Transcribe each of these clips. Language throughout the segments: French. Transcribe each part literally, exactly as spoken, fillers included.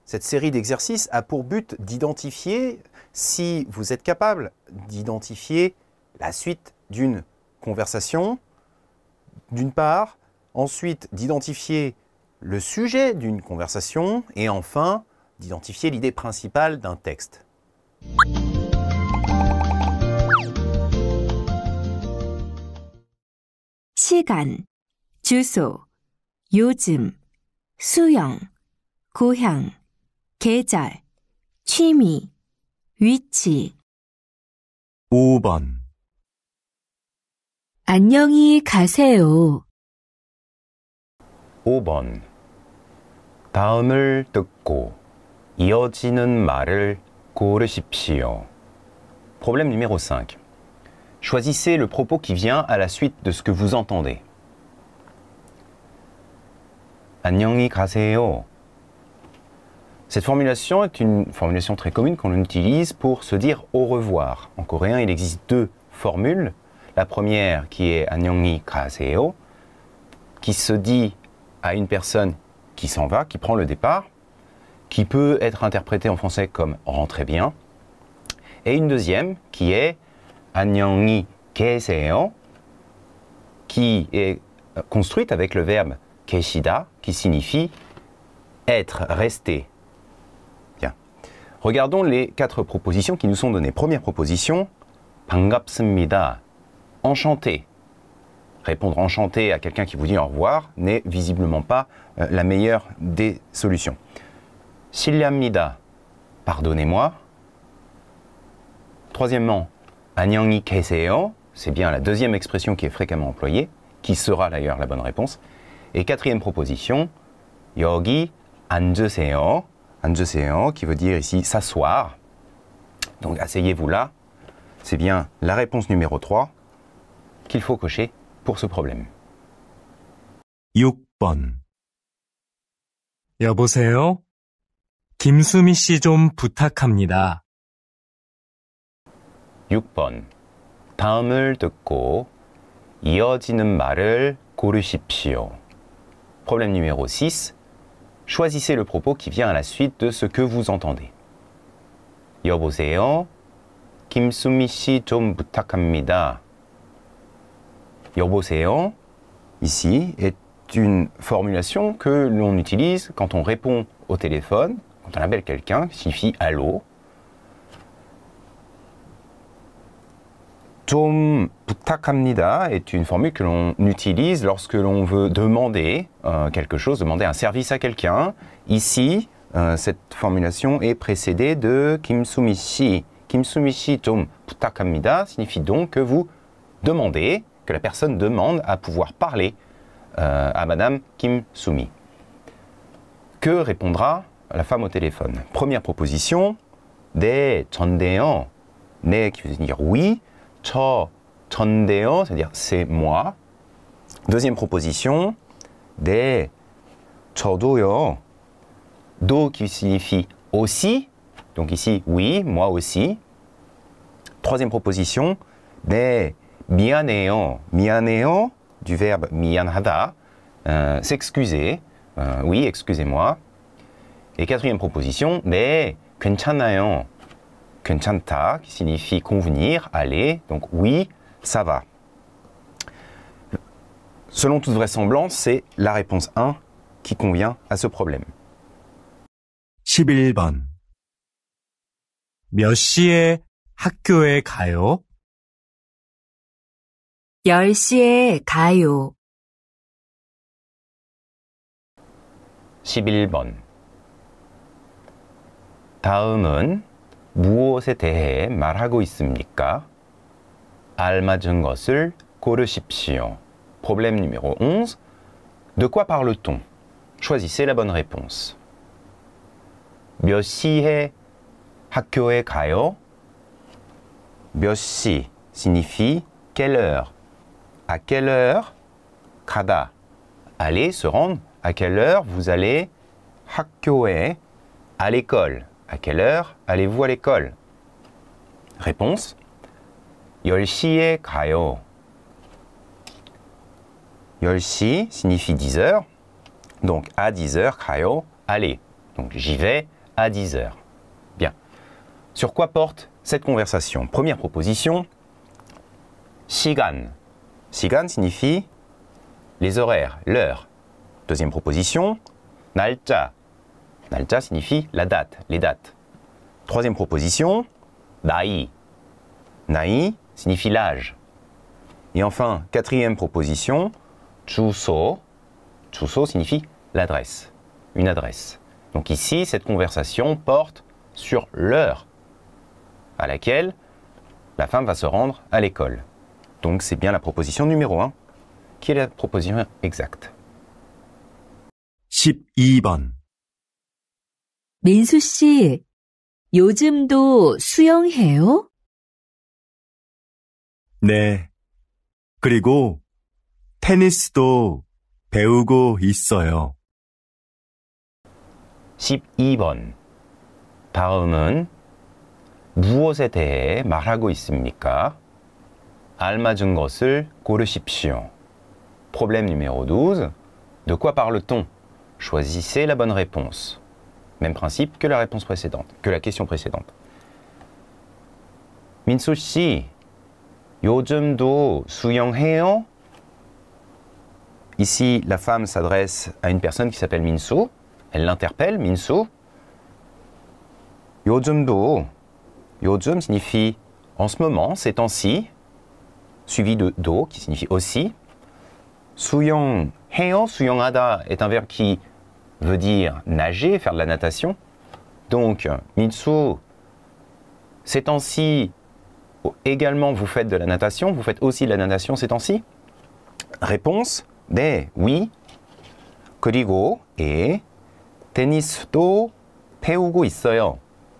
cette série d'exercices a pour but d'identifier si vous êtes capable d'identifier la suite d'une conversation, d'une part, ensuite d'identifier le sujet d'une conversation et enfin d'identifier l'idée principale d'un texte. 시간, 주소, 요즘, 수영, 고향, 계절, 취미, 위치. 오 번. 안녕히 가세요. 오 번. 다음을 듣고 이어지는 말을 고르십시오. Problème numéro cinq. Choisissez le propos qui vient à la suite de ce que vous entendez. 안녕히 가세요. Cette formulation est une formulation très commune qu'on utilise pour se dire au revoir. En coréen, il existe deux formules. La première qui est 안녕히 가세요, qui se dit à une personne qui s'en va, qui prend le départ, qui peut être interprétée en français comme rentrez bien. Et une deuxième qui est 안녕히 계세요, qui est construite avec le verbe 계시다, qui signifie être, rester. Bien. Regardons les quatre propositions qui nous sont données. Première proposition, 반갑습니다, enchanté. Répondre enchanté à quelqu'un qui vous dit au revoir n'est visiblement pas euh, la meilleure des solutions. 실례합니다, pardonnez-moi. Troisièmement, 안녕히 계세요, c'est bien la deuxième expression qui est fréquemment employée, qui sera d'ailleurs la bonne réponse. Et quatrième proposition, 여기 앉으세요, 앉으세요, qui veut dire ici s'asseoir. Donc asseyez-vous là, c'est bien la réponse numéro trois qu'il faut cocher pour ce problème. 육 번. 여보세요? 김수미 씨 좀 부탁합니다. 육 번. 다음을 듣고 이어지는 말을 고르십시오. Problème numéro six. Choisissez le propos qui vient à la suite de ce que vous entendez. 여보세요? 김수미 씨 좀 부탁합니다. 여보세요, ici, est une formulation que l'on utilise quand on répond au téléphone, quand on appelle quelqu'un, qui signifie allô. 좀 부탁합니다 est une formule que l'on utilise lorsque l'on veut demander euh, quelque chose, demander un service à quelqu'un. Ici, euh, cette formulation est précédée de 김수미 씨. 김수미 씨 좀 부탁합니다 signifie donc que vous demandez, que la personne demande à pouvoir parler euh, à Madame Kim Sumi. Que répondra la femme au téléphone? Première proposition, 네, 전데요. 네 qui veut dire oui. 저, 전데요, c'est-à-dire c'est moi. Deuxième proposition, 네, 저도요. 도 qui signifie aussi. Donc ici, oui, moi aussi. Troisième proposition, 네, 미안해요. 미안해요, du verbe 미안하다, euh, s'excuser. Euh, oui, excusez-moi. Et quatrième proposition, 네, 괜찮아요. 괜찮다, qui signifie convenir, aller. Donc oui, ça va. Selon toute vraisemblance, c'est la réponse un qui convient à ce problème. 십일 번. 몇 시에 학교에 가요? 열 시에 가요. 십일 번. 다음은 무엇에 대해 말하고 있습니까? 알맞은 것을 고르십시오. Problème numéro onze. De quoi parle-t-on? Choisissez la bonne réponse. 몇 시에 학교에 가요? 몇 시 signifie quelle heure? À quelle heure? 가다. Aller, se rendre. À quelle heure vous allez? 학교에, à l'école. À quelle heure allez-vous à l'école? Réponse. 열 시에 가요. 열 시 signifie dix heures. Donc à dix heures, 가요, allez. Donc j'y vais à dix heures. Bien. Sur quoi porte cette conversation? Première proposition, 시간. 시간 signifie les horaires, l'heure. Deuxième proposition, 날짜. 날짜 signifie la date, les dates. Troisième proposition, 나이. 나이 signifie l'âge. Et enfin, quatrième proposition, 주소. 주소 signifie l'adresse, une adresse. Donc ici, cette conversation porte sur l'heure à laquelle la femme va se rendre à l'école. Donc c'est bien la proposition numéro un, qui est la proposition exacte. 십이 번. 민수 씨, 요즘도 수영해요? 네. 그리고 테니스도 배우고 있어요. 십이 번. 다음은 무엇에 대해 말하고 있습니까? 알맞은 것을 고르십시오. Problème numéro douze. De quoi parle-t-on? Choisissez la bonne réponse. Même principe que la réponse précédente, que la question précédente. 민수 씨, 요즘도 수영해요? Ici, la femme s'adresse à une personne qui s'appelle Minsu. Elle l'interpelle, Minsu. 요즘도, 요즘 signifie en ce moment, ces temps-ci, suivi de do qui signifie aussi. 수영해요, 수영하다 est un verbe qui veut dire nager, faire de la natation. Donc, Minsu, ces temps-ci, également vous faites de la natation, vous faites aussi de la natation ces temps-ci? Réponse, 네, oui. 그리고, et, 테니스도 배우고 있어요.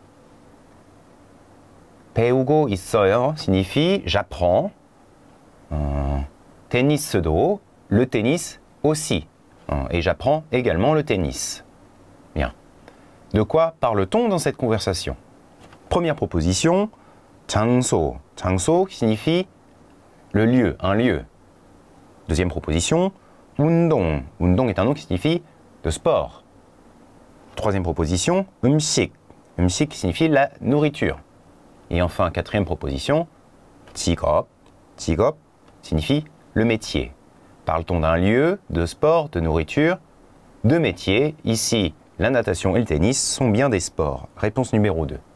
배우고 있어요 signifie j'apprends. Euh, 테니스도, le tennis aussi. Euh, et j'apprends également le tennis. Bien. De quoi parle-t-on dans cette conversation? Première proposition, 장소. 장소 qui signifie le lieu, un lieu. Deuxième proposition, 운동. 운동 est un nom qui signifie de sport. Troisième proposition, 음식. 음식 qui signifie la nourriture. Et enfin, quatrième proposition, 직업. 직업 signifie le métier. Parle-t-on d'un lieu, de sport, de nourriture, de métier? Ici, la natation et le tennis sont bien des sports. Réponse numéro deux.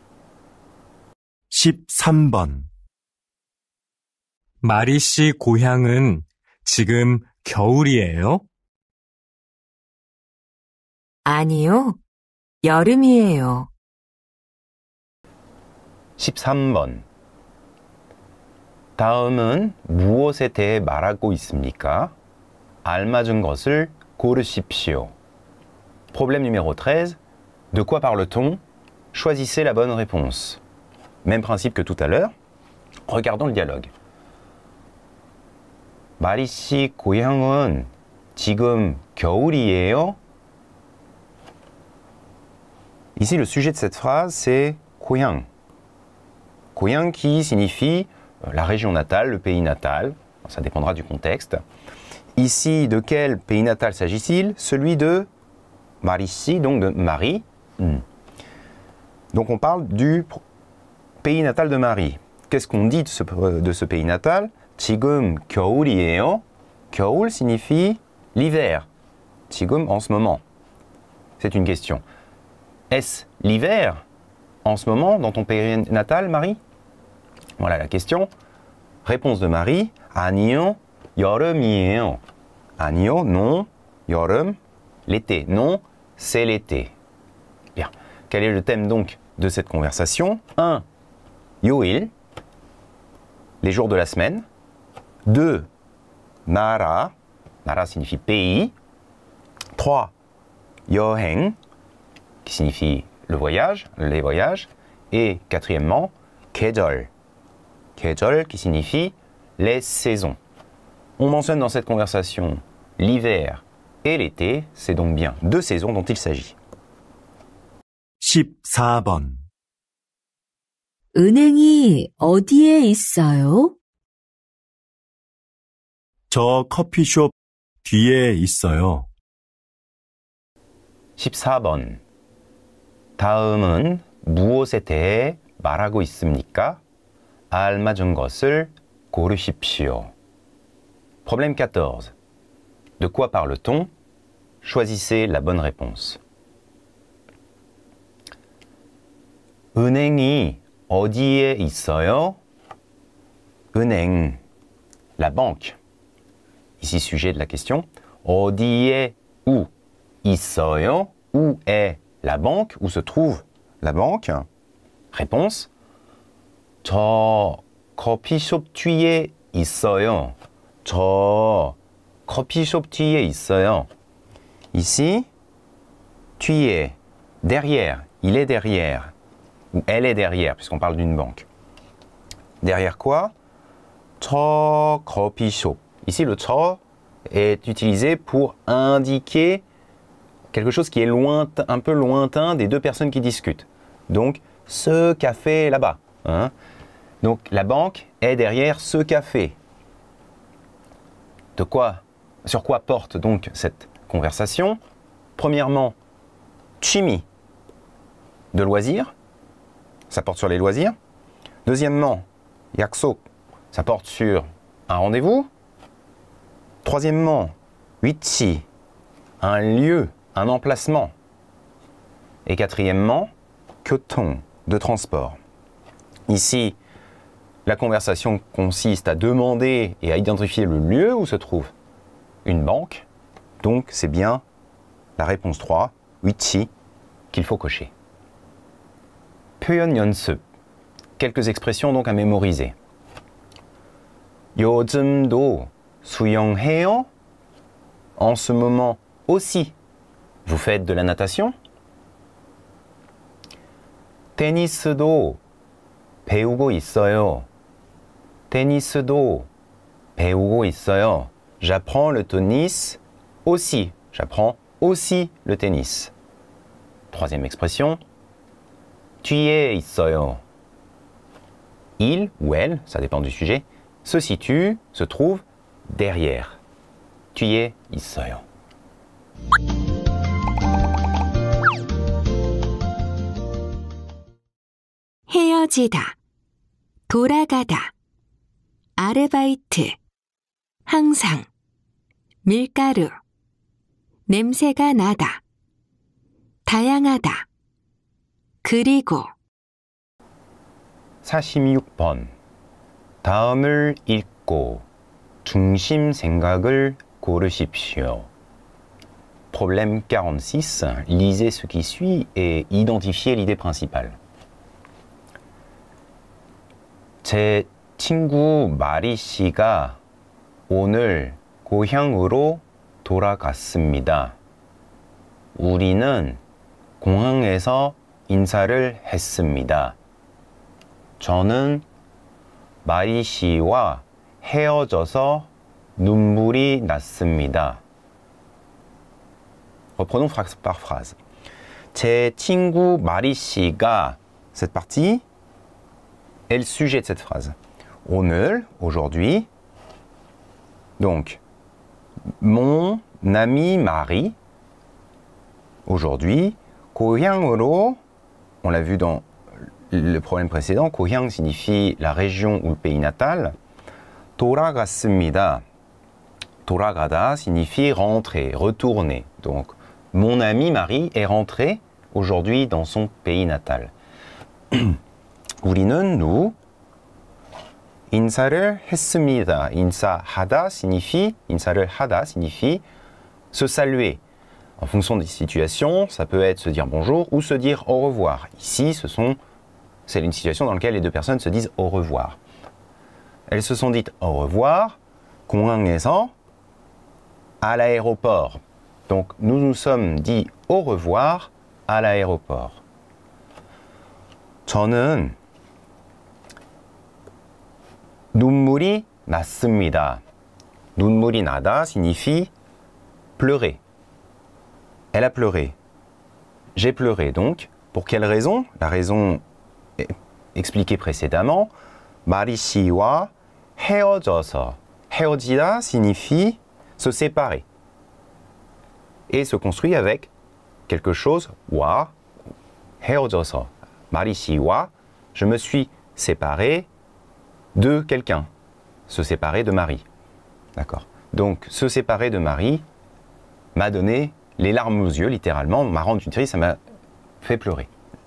십삼 번. 마리 씨 고향은 지금 겨울이에요? 아니요, 여름이에요. 십삼 번. 다음은 무엇에 대해 말하고 있습니까? 알맞은 것을 고르십시오. Problème numéro treize. De quoi parle-t-on? Choisissez la bonne réponse. Même principe que tout à l'heure. Regardons le dialogue. 마리 씨 고향은 지금 겨울이에요? Ici, le sujet de cette phrase, c'est 고향. 고향 qui signifie la région natale, le pays natal. Ça dépendra du contexte. Ici, de quel pays natal s'agit-il? Celui de 마리 씨, donc de Marie. Hmm. Donc on parle du pays natal de Marie. Qu'est-ce qu'on dit de ce, de ce pays natal? 지금 겨울이에요. 겨울 signifie l'hiver. 지금 en ce moment. C'est une question. Est-ce l'hiver en ce moment dans ton pays natal, Marie? Voilà la question. Réponse de Marie. 아니요, 여름이에요. 아니요, non. 여름, l'été. Non, c'est l'été. Bien. Quel est le thème donc de cette conversation? un. 요일, les jours de la semaine. deux. 나라, 나라 signifie pays. trois. 여행, qui signifie le voyage, les voyages. Et quatrièmement, 계절. 계절 qui signifie les saisons. On mentionne dans cette conversation l'hiver et l'été, c'est donc bien deux saisons dont il s'agit. 십사 번. 은행이 어디에 있어요? 저 커피숍 뒤에 있어요. 십사 번. 다음은 무엇에 대해 말하고 있습니까? 알맞은 것을 고르십시오. Problème quatorze. De quoi parle-t-on? Choisissez la bonne réponse. 은행이 어디에 있어요? 은행, la banque. Ici, sujet de la question. 어디에, où? 있어요? Où est la banque? Où se trouve la banque? Réponse. 저 커피숍 뒤에 있어요. 저 커피숍 뒤에 있어요. Ici, 뒤에, derrière, il est derrière, ou elle est derrière, puisqu'on parle d'une banque. Derrière quoi? 저 커피숍. Ici, le 저 est utilisé pour indiquer quelque chose qui est lointain, un peu lointain des deux personnes qui discutent. Donc, ce café là-bas. Hein? Donc, la banque est derrière ce café. De quoi, sur quoi porte donc cette conversation? Premièrement, 취미, de loisirs, ça porte sur les loisirs. Deuxièmement, 약속, ça porte sur un rendez-vous. Troisièmement, 위치, un lieu, un emplacement. Et quatrièmement, 교통, de transport. Ici, la conversation consiste à demander et à identifier le lieu où se trouve une banque. Donc, c'est bien la réponse trois, 위치, qu'il faut cocher. 표현 연습. Quelques expressions donc à mémoriser. 요즘도 수영해요? En ce moment aussi, vous faites de la natation? 테니스도 배우고 있어요. 테니스도 배우고 있어요. J'apprends le tennis aussi. J'apprends aussi le tennis. Troisième expression. 뒤에 있어요. Il ou elle, ça dépend du sujet, se situe, se trouve derrière. 뒤에 있어요. 헤어지다, 돌아가다, 아르바이트, 항상, 밀가루, 냄새가 나다, 다양하다, 그리고. 사십육 번. 다음을 읽고 중심 생각을 고르십시오. Problème quarante-six. Lisez ce qui suit et identifiez l'idée principale. 제 친구 마리 씨가 오늘 고향으로 돌아갔습니다. 우리는 공항에서 인사를 했습니다. 저는 마리 씨와 헤어져서 눈물이 났습니다. Reprenons phrase par phrase. 제 친구 마리 씨가, cette partie est le sujet de cette phrase. 오늘, aujourd'hui. Donc, mon ami Marie, aujourd'hui, 고향으로, on l'a vu dans le problème précédent, 고향 signifie la région ou le pays natal. 돌아갔습니다. 돌아가다 signifie rentrer, retourner. Donc, mon ami Marie est rentré aujourd'hui dans son pays natal. 우리는, nous, 인사를 했습니다. 인사하다 signifie, 인사를 하다 signifie se saluer. En fonction des situations, ça peut être se dire bonjour ou se dire au revoir. Ici, ce sont, c'est une situation dans laquelle les deux personnes se disent au revoir. Elles se sont dites au revoir, 공항에서, à l'aéroport. Donc, nous nous sommes dit au revoir à l'aéroport. 저는 눈물이 났습니다. 눈물이 나다 signifie pleurer. Elle a pleuré. J'ai pleuré donc. Pour quelle raison? La raison est expliquée précédemment. 마리 씨와 헤어져서. 헤어지다 signifie se séparer. Et se construit avec quelque chose, wa, 헤어져서. 마리 씨와 je me suis séparé de quelqu'un. Se séparer de Marie. D'accord. Donc, se séparer de Marie m'a donné les larmes aux yeux, littéralement, m'a rendu triste, ça m'a fait pleurer.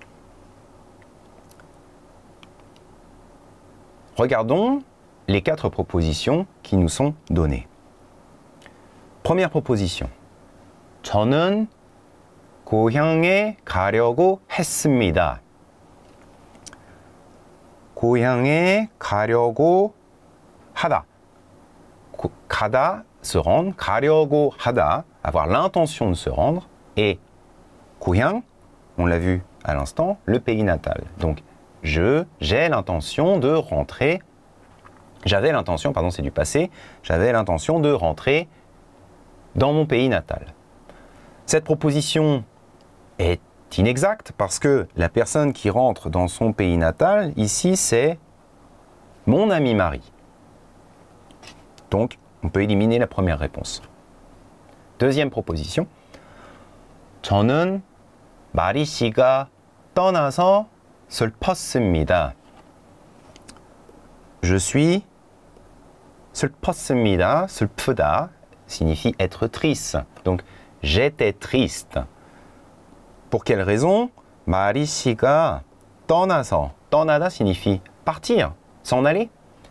Regardons les quatre propositions qui nous sont données. Première proposition. 저는 고향에 가려고 했습니다. 고향에 가려고 하다. 가다, se rendre. 가려고 하다, avoir l'intention de se rendre. Et 고향, on l'a vu à l'instant, le pays natal. Donc, je, j'ai l'intention de rentrer. J'avais l'intention, pardon, c'est du passé. J'avais l'intention de rentrer dans mon pays natal. Cette proposition est inexacte parce que la personne qui rentre dans son pays natal, ici, c'est mon ami Marie. Donc, on peut éliminer la première réponse. Deuxième proposition. 저는 마리 씨가 떠나서 슬펐습니다. Je suis 슬펐습니다. 슬프다 signifie être triste. Donc, j'étais triste. Pour quelle raison? 마리 씨가 떠나서. 떠나다 signifie partir, s'en aller.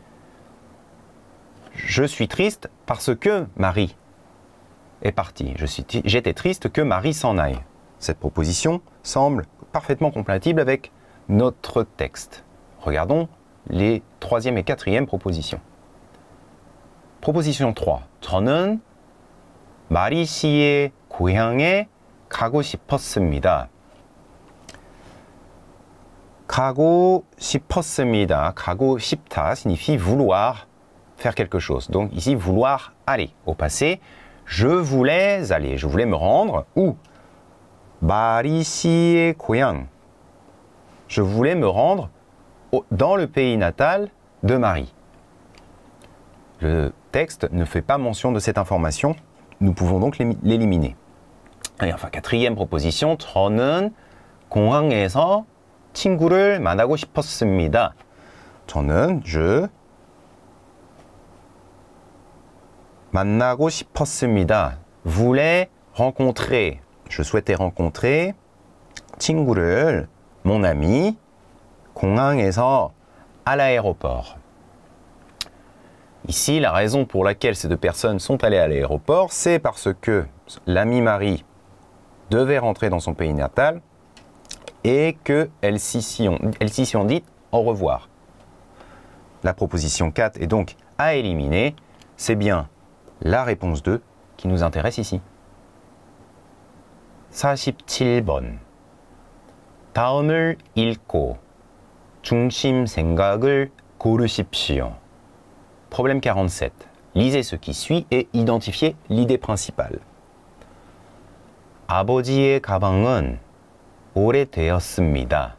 Je suis triste parce que Marie est partie. Je suis, j'étais triste que Marie s'en aille. Cette proposition semble parfaitement compatible avec notre texte. Regardons les troisième et quatrième propositions. Proposition trois. 저는 마리 씨의 고향에 가고 싶었습니다. 가고 싶었습니다. 가고 싶다 signifie vouloir faire quelque chose. Donc ici, vouloir aller. Au passé, je voulais aller, je voulais me rendre où? 마리 씨의 고향. Je voulais me rendre au, dans le pays natal de Marie. Le texte ne fait pas mention de cette information. Nous pouvons donc l'éliminer. Et enfin, quatrième proposition. 저는 공항에서 친구를 만나고 싶었습니다. 저는, je, 만나고 싶었습니다. voulais rencontrer. Je souhaitais rencontrer 친구를, mon ami, 공항에서, à l'aéroport. Ici, la raison pour laquelle ces deux personnes sont allées à l'aéroport, c'est parce que l'ami Marie devait rentrer dans son pays natal et qu'elles s'y sont, s'y sont dites au revoir. La proposition quatre est donc à éliminer. C'est bien la réponse deux qui nous intéresse ici. 사십칠 번. 다음을 읽고 중심 생각을 고르십시오. Problème quarante-sept. Lisez ce qui suit et identifiez l'idée principale. 아버지의 가방은 오래되었습니다.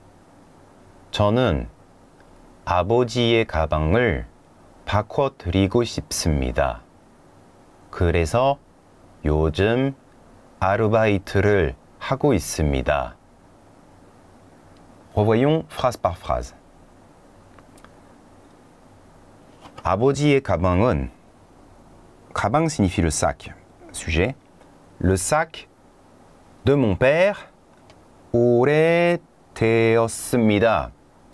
저는 아버지의 가방을 바꿔드리고 싶습니다. 그래서 요즘 아르바이트를 하고 있습니다. Revoyons phrase par phrase. 아버지의 가방은, 가방 signifie le sac. Sujet. Le sac de mon père 오래되었습니다.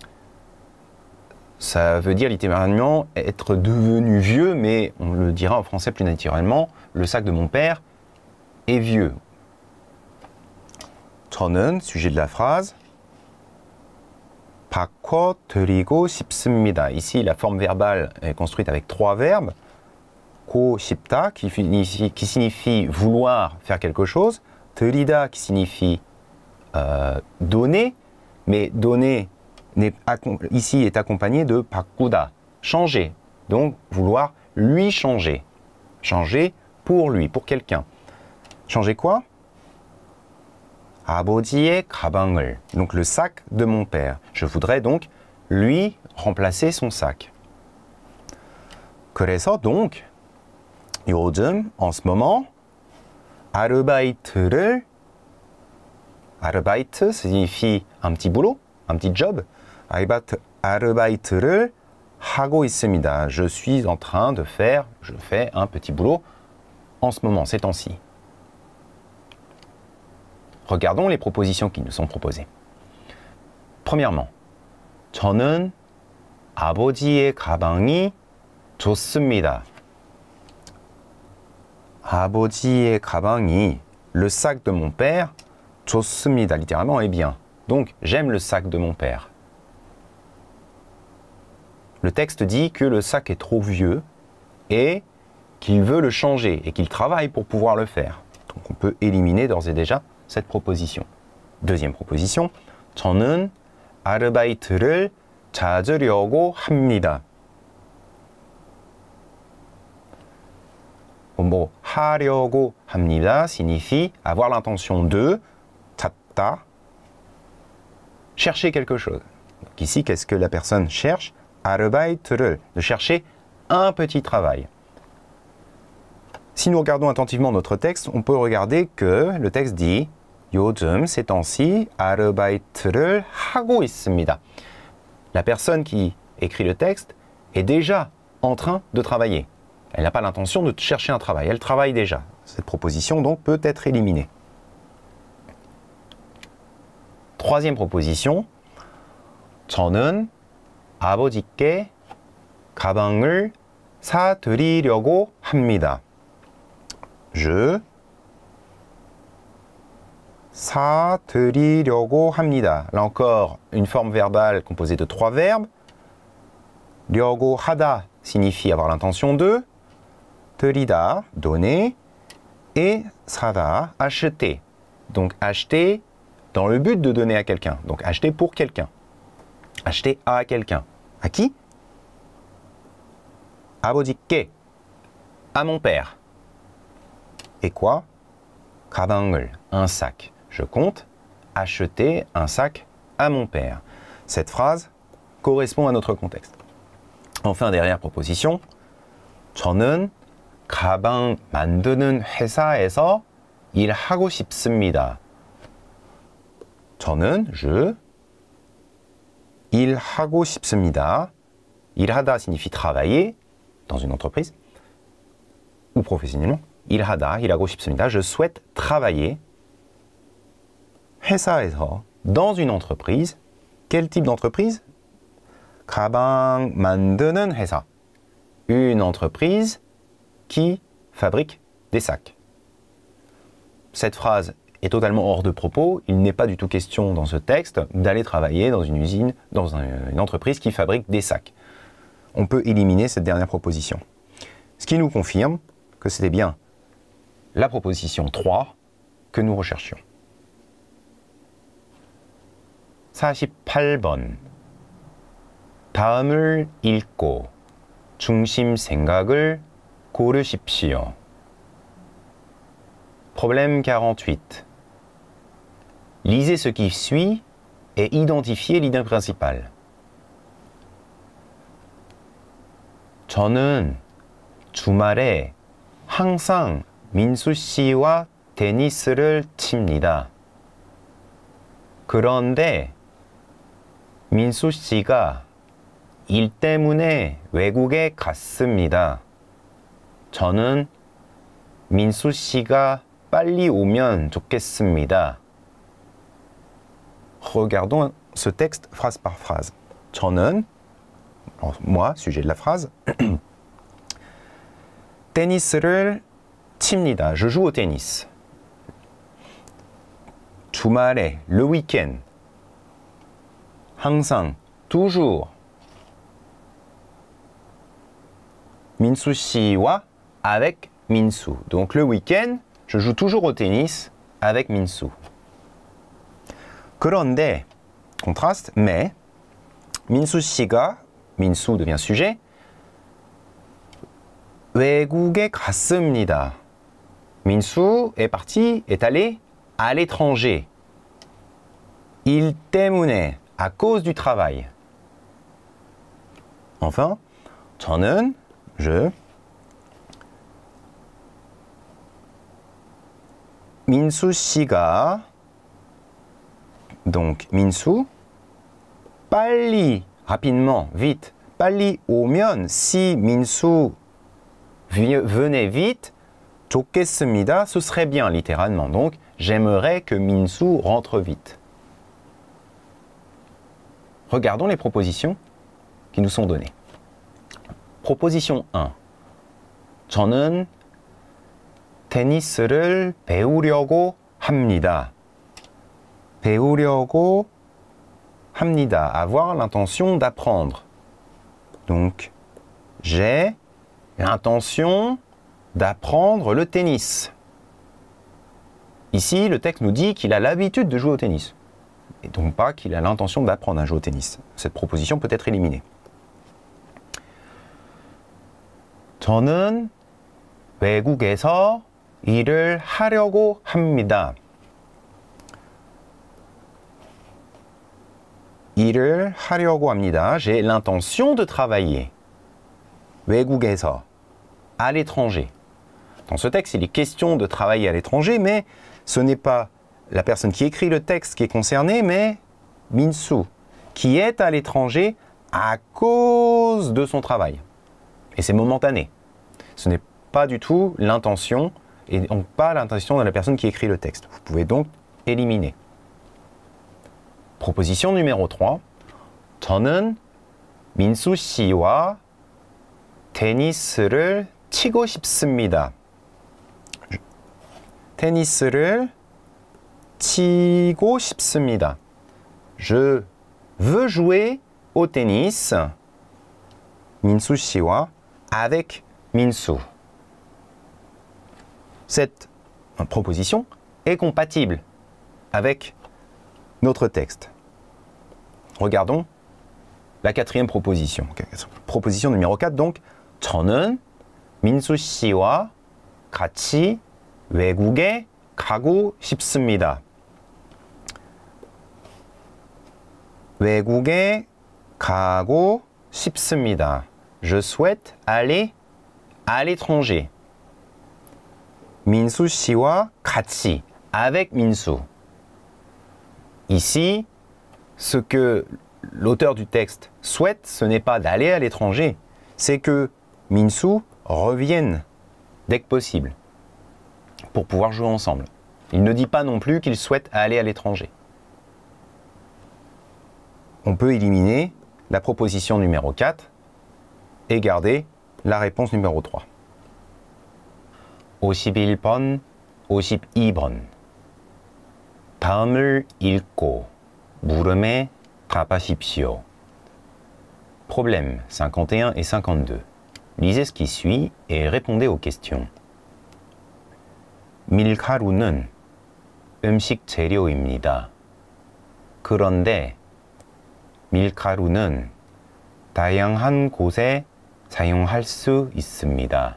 Ça veut dire littéralement être devenu vieux, mais on le dira en français plus naturellement, le sac de mon père est vieux. 저는, sujet de la phrase, 바꿔드리고 싶습니다. Ici, la forme verbale est construite avec trois verbes. 고 싶다, qui signifie, qui signifie vouloir faire quelque chose. 드리다, qui signifie euh, donner, mais donner n'est, ici est accompagné de 바꾸다, changer. Donc, vouloir lui changer. Changer pour lui, pour quelqu'un. Changer quoi? 아버지의 가방을, donc le sac de mon père. Je voudrais donc lui remplacer son sac. 그래서 donc, 요즘, en ce moment, 아르바이트를, Arbeit signifie un petit boulot, un petit job. Arbeit, Arbeit를 하고 있습니다. Je suis en train de faire, je fais un petit boulot en ce moment, ces temps-ci. Regardons les propositions qui nous sont proposées. Premièrement, 저는 아버지의 가방이 좋습니다. 아버지의 가방이, le sac de mon père, 좋습니다, littéralement, est bien. Donc, j'aime le sac de mon père. Le texte dit que le sac est trop vieux et qu'il veut le changer et qu'il travaille pour pouvoir le faire. Donc, on peut éliminer d'ores et déjà cette proposition. Deuxième proposition, 저는 아르바이트를 찾으려고 합니다. Le mot 하려고 합니다 signifie avoir l'intention de, 찾다, chercher quelque chose. Donc ici, qu'est-ce que la personne cherche? 아르바이트를, de chercher un petit travail. Si nous regardons attentivement notre texte, on peut regarder que le texte dit 요즘, ces temps-ci, 아르바이트를 하고 있습니다. La personne qui écrit le texte est déjà en train de travailler. Elle n'a pas l'intention de chercher un travail, elle travaille déjà. Cette proposition donc peut être éliminée. Troisième proposition, 저는 아버지께 가방을 사드리려고 합니다. Je 사드리려고 합니다. Là encore, une forme verbale composée de trois verbes. 려고 하다 signifie avoir l'intention de. 드리다, donner. Et 사다, acheter. Donc acheter dans le but de donner à quelqu'un. Donc acheter pour quelqu'un. Acheter à quelqu'un. À qui? 아버지께. À mon père. Et quoi? 가방을, un sac. Je compte acheter un sac à mon père. Cette phrase correspond à notre contexte. Enfin, dernière proposition. 저는 가방 만드는 회사에서 일하고 싶습니다. 저는, je, 일하고 싶습니다. 일하다 signifie travailler dans une entreprise ou professionnellement. 일하다, 일하고 싶습니다. Je souhaite travailler. 회사에서, dans une entreprise. Quel type d'entreprise? 가방 만드는 회사. Une entreprise qui fabrique des sacs. Cette phrase est totalement hors de propos. Il n'est pas du tout question dans ce texte d'aller travailler dans une usine, dans un, une entreprise qui fabrique des sacs. On peut éliminer cette dernière proposition. Ce qui nous confirme que c'était bien la proposition trois que nous recherchions. 사십팔 번. 다음을 읽고 중심 생각을 고르십시오. Problème quarante-huit. Lisez ce qui suit et identifiez l'idée principale. 저는 주말에 항상 민수 씨와 테니스를 칩니다. 그런데 민수 씨가 일 때문에 외국에 갔습니다. 저는 민수 씨가 빨리 오면 좋겠습니다. Regardons ce texte phrase par phrase. 저는, alors moi, sujet de la phrase, 테니스를 칩니다. Je joue au tennis. 주말에, le week-end. 항상, toujours. 민수 씨와 avec 민수. Donc le week-end, je joue toujours au tennis avec 민수. 그런데, contraste, mais, 민수 씨가, 민수 devient sujet, 외국에 갔습니다. 민수 est parti, est allé à l'étranger. Il 때문에, à cause du travail. Enfin, 저는, je, 민수 씨가 Donc, 민수, 빨리, rapidement, vite. 빨리 오면, si 민수 venait vite, 좋겠습니다, ce serait bien, littéralement. Donc, j'aimerais que 민수 rentre vite. Regardons les propositions qui nous sont données. Proposition un. 저는 테니스를 배우려고 합니다. 배우려고 합니다. Avoir l'intention d'apprendre. Donc, j'ai l'intention d'apprendre le tennis. Ici, le texte nous dit qu'il a l'habitude de jouer au tennis. Et donc pas qu'il a l'intention d'apprendre à jouer au tennis. Cette proposition peut être éliminée. 저는 외국에서 일을 하려고 합니다. 일을 하려고 합니다. J'ai l'intention de travailler. 외국에서, à l'étranger. Dans ce texte, il est question de travailler à l'étranger, mais ce n'est pas la personne qui écrit le texte qui est concernée, mais 민수, qui est à l'étranger à cause de son travail. Et c'est momentané. Ce n'est pas du tout l'intention, et donc pas l'intention de la personne qui écrit le texte. Vous pouvez donc éliminer. Proposition numéro trois. 저는 민수 씨와 테니스를 치고 싶습니다. 테니스를 치고 싶습니다. Je veux jouer au tennis. 민수 씨와 avec 민수. Cette proposition est compatible avec notre texte. Regardons la quatrième proposition. Proposition numéro quatre, donc. 저는 민수 씨와 같이 외국에 가고 싶습니다. 외국에 가고 싶습니다. Je souhaite aller à l'étranger. 민수 씨와 같이, avec 민수. Ici, ce que l'auteur du texte souhaite, ce n'est pas d'aller à l'étranger, c'est que 민수 revienne dès que possible pour pouvoir jouer ensemble. Il ne dit pas non plus qu'il souhaite aller à l'étranger. On peut éliminer la proposition numéro quatre et garder la réponse numéro trois. 오십일 번, 오십이 번. 다음을 읽고 물음에 답하십시오. Problème cinquante et un et cinquante-deux. Lisez ce qui suit et répondez aux questions. 밀가루는 음식 재료입니다. 그런데 밀가루는 다양한 곳에 사용할 수 있습니다.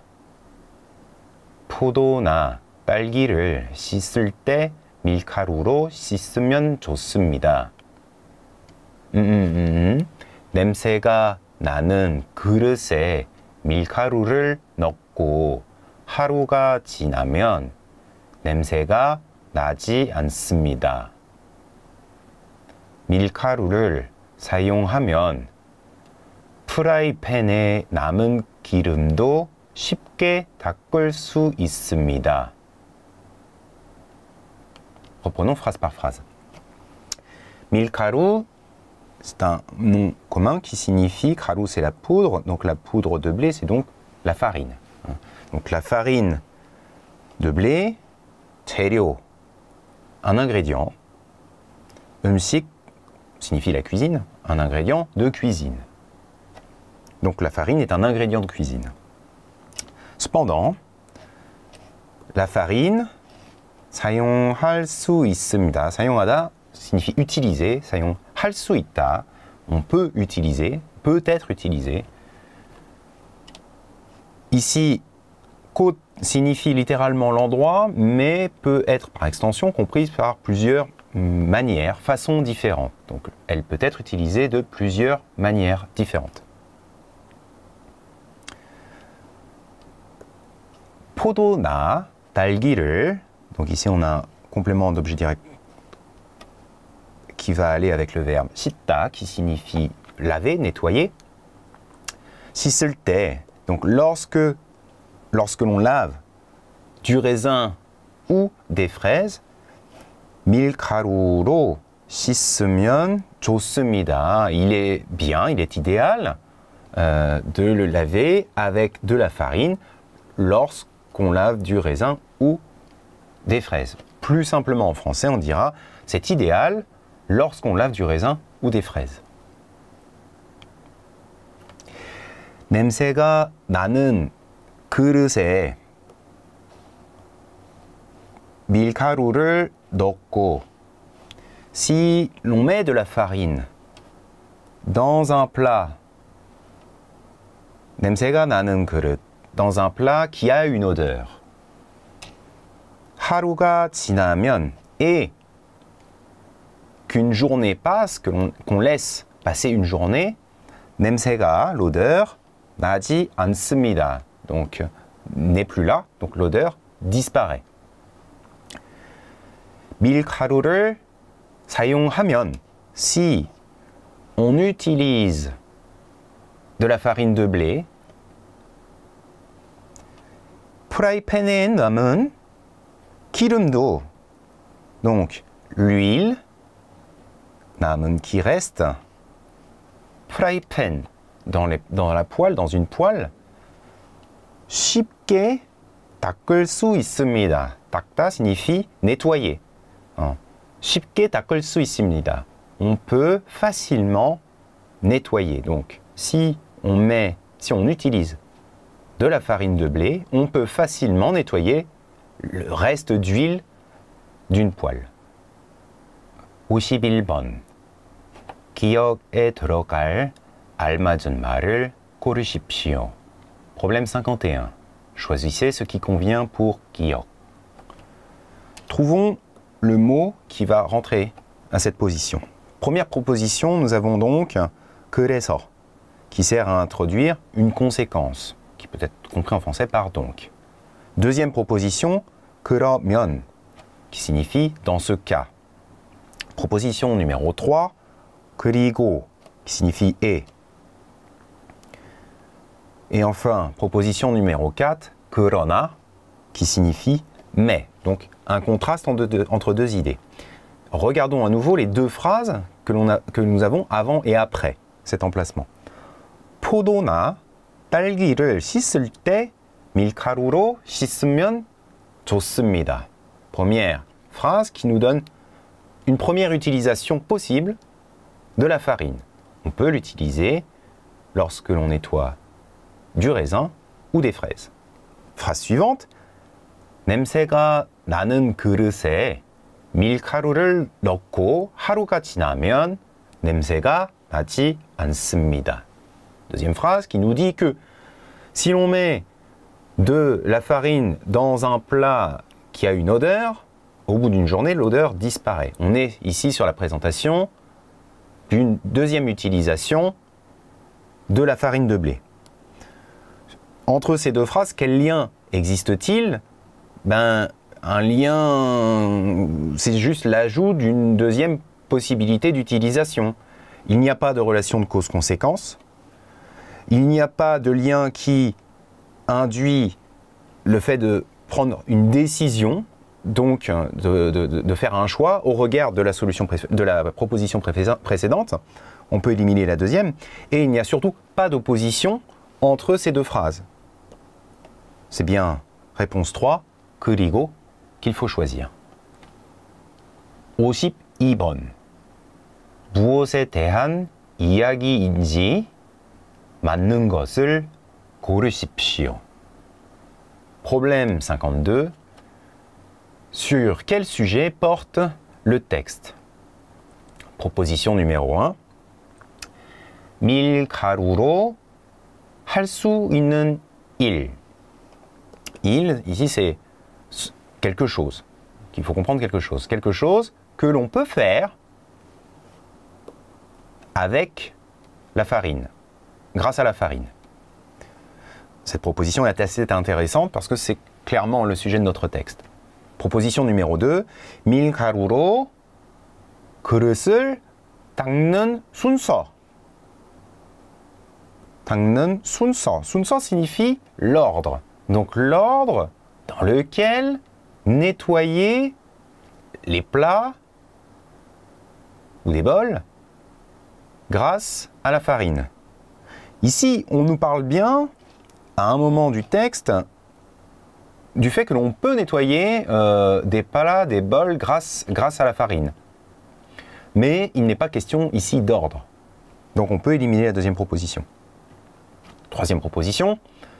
포도나 딸기를 씻을 때 밀가루로 씻으면 좋습니다. 음, 음, 음. 냄새가 나는 그릇에 밀가루를 넣고 하루가 지나면 냄새가 나지 않습니다. 밀가루를 사용하면 프라이팬에 남은 기름도 쉽게 닦을 수 있습니다. Reprenons phrase par phrase. 밀가루, c'est un nom commun qui signifie, 가루 c'est la poudre, donc la poudre de blé c'est donc la farine. Donc la farine de blé, 재료, un ingrédient. 음식 signifie la cuisine, un ingrédient de cuisine. Donc la farine est un ingrédient de cuisine. Cependant, la farine, 사용할 수 있습니다. 사용하다 signifie utiliser, 사용할 수 있다. On peut utiliser, peut être utilisé. Ici, côte signifie littéralement l'endroit, mais peut être par extension comprise par plusieurs manières, façons différentes. Donc elle peut être utilisée de plusieurs manières différentes. 포도나 딸기를, donc ici on a un complément d'objet direct qui va aller avec le verbe 씻다, qui signifie laver, nettoyer. 씻을 때, donc lorsque, lorsque l'on lave du raisin ou des fraises, 밀가루로 씻으면 좋습니다. Il est bien, il est idéal euh, de le laver avec de la farine lorsqu'on lave du raisin ou des fraises. Plus simplement en français, on dira c'est idéal lorsqu'on lave du raisin ou des fraises. 냄새가 나는 그릇에 밀가루를 넣고 si l'on met de la farine dans un plat, 냄새가 나는 그릇, dans un plat qui a une odeur, 하루가 지나면 et qu'une journée passe, que l'on, qu'on laisse passer une journée, 냄새가, l'odeur, 나지 않습니다. Donc, n'est plus là, donc l'odeur disparaît. 밀가루를 사용하면, si on utilise de la farine de blé, 프라이팬에 남은 기름도, donc l'huile, 남은 qui reste, 프라이팬, dans, les, dans la poêle, dans une poêle, 쉽게 닦을 수 있습니다. 닦다 signifie nettoyer. Hein. 쉽게 닦을 수 있습니다. On peut facilement nettoyer. Donc, si on met, si on utilise de la farine de blé, on peut facilement nettoyer le reste d'huile d'une poêle. 오십일 번. 기억에 들어갈 알맞은 말을 고르십시오. Problème cinquante et un. Choisissez ce qui convient pour 기억. Trouvons le mot qui va rentrer à cette position. Première proposition, nous avons donc 그래서, qui sert à introduire une conséquence, qui peut être compris en français par donc. Deuxième proposition, 그러면, qui signifie dans ce cas. Proposition numéro trois, 그리고, qui signifie et. Et enfin, proposition numéro quatre, 그러나, qui signifie mais. Donc, un contraste entre deux, entre deux idées. Regardons à nouveau les deux phrases que, l'on a, que nous avons avant et après cet emplacement. 포도나 딸기를 씻을 때 밀가루로 씻으면 좋습니다. Première phrase qui nous donne une première utilisation possible de la farine. On peut l'utiliser lorsque l'on nettoie du raisin ou des fraises. Phrase suivante. 냄새가 나는 그릇에 밀가루를 넣고 하루가 지나면 냄새가 나지 않습니다. Deuxième phrase qui nous dit que si l'on met de la farine dans un plat qui a une odeur, au bout d'une journée, l'odeur disparaît. On est ici sur la présentation d'une deuxième utilisation de la farine de blé. Entre ces deux phrases, quel lien existe-t-il? Ben, un lien, c'est juste l'ajout d'une deuxième possibilité d'utilisation. Il n'y a pas de relation de cause-conséquence. Il n'y a pas de lien qui induit le fait de prendre une décision, donc de, de, de faire un choix au regard de la, solution de la proposition précédente. On peut éliminer la deuxième. Et il n'y a surtout pas d'opposition entre ces deux phrases. C'est bien réponse trois, 그리고, qu'il faut choisir. 오십이 번. 무엇에 대한 이야기인지 맞는 것을 고르십시오. Problème cinquante-deux. Sur quel sujet porte le texte? Proposition numéro un. 밀가루로 할 수 있는 일. Il, ici c'est quelque chose. Il faut comprendre quelque chose. Quelque chose que l'on peut faire avec la farine, grâce à la farine. Cette proposition est assez intéressante parce que c'est clairement le sujet de notre texte. Proposition numéro deux. 밀가루로 그릇을 닦는 순서. 닦는 순서. 순서 signifie l'ordre. Donc l'ordre dans lequel nettoyer les plats ou des bols grâce à la farine. Ici, on nous parle bien, à un moment du texte, du fait que l'on peut nettoyer euh, des plats, des bols grâce, grâce à la farine. Mais il n'est pas question ici d'ordre. Donc on peut éliminer la deuxième proposition. Troisième proposition.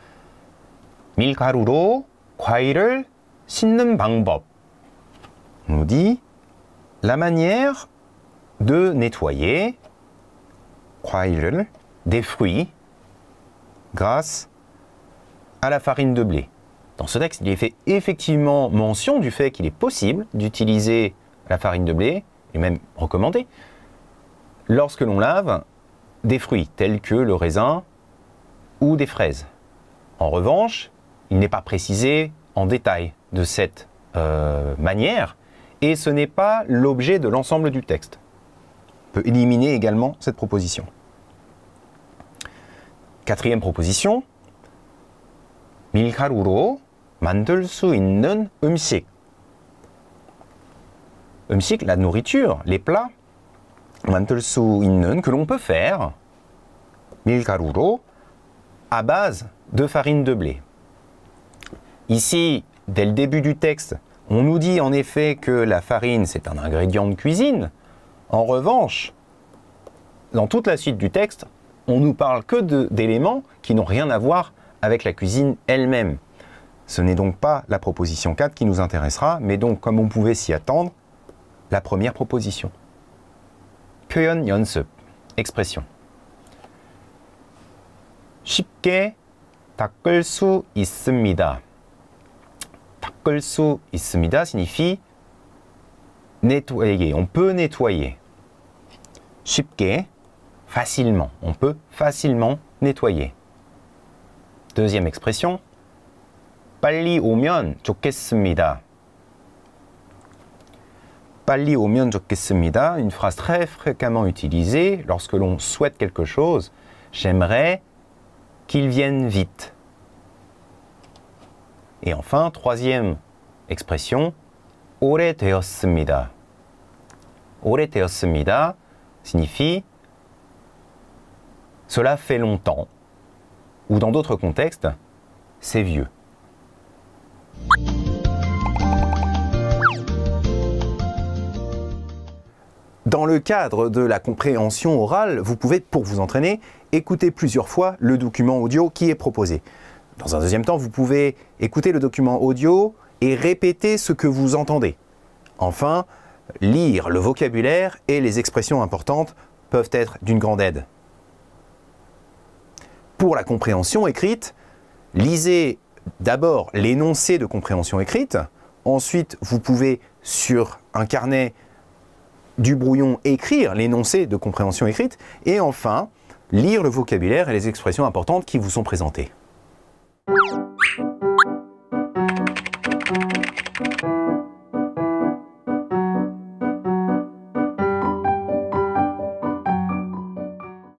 밀가루로 과일을 씻는 방법. On nous dit la manière de nettoyer 과일을, des fruits grâce à la farine de blé. Dans ce texte, il est fait effectivement mention du fait qu'il est possible d'utiliser la farine de blé, et même recommandé, lorsque l'on lave des fruits tels que le raisin ou des fraises. En revanche, il n'est pas précisé en détail de cette euh, manière, et ce n'est pas l'objet de l'ensemble du texte. On peut éliminer également cette proposition. Quatrième proposition, 밀가루로 만들 수 있는 음식. 음식, la nourriture, les plats, 만들 수 있는, que l'on peut faire, 밀가루로, à base de farine de blé. Ici, dès le début du texte, on nous dit en effet que la farine, c'est un ingrédient de cuisine. En revanche, dans toute la suite du texte, on ne nous parle que d'éléments qui n'ont rien à voir avec la cuisine elle-même. Ce n'est donc pas la proposition quatre qui nous intéressera, mais donc, comme on pouvait s'y attendre, la première proposition. 표현 연습, expression. 쉽게 닦을 수 있습니다. 닦을 수 있습니다 signifie nettoyer. On peut nettoyer. 쉽게, facilement. On peut facilement nettoyer. Deuxième expression. 빨리 오면 좋겠습니다. 빨리 오면 좋겠습니다. Une phrase très fréquemment utilisée lorsque l'on souhaite quelque chose. J'aimerais qu'il vienne vite. Et enfin, troisième expression, 오래되었습니다. 오래되었습니다 signifie cela fait longtemps, ou dans d'autres contextes, c'est vieux. Dans le cadre de la compréhension orale, vous pouvez, pour vous entraîner, écouter plusieurs fois le document audio qui est proposé. Dans un deuxième temps, vous pouvez écouter le document audio et répéter ce que vous entendez. Enfin, lire le vocabulaire et les expressions importantes peuvent être d'une grande aide. Pour la compréhension écrite, lisez d'abord l'énoncé de compréhension écrite. Ensuite, vous pouvez, sur un carnet du brouillon, écrire l'énoncé de compréhension écrite. Et enfin, lire le vocabulaire et les expressions importantes qui vous sont présentées.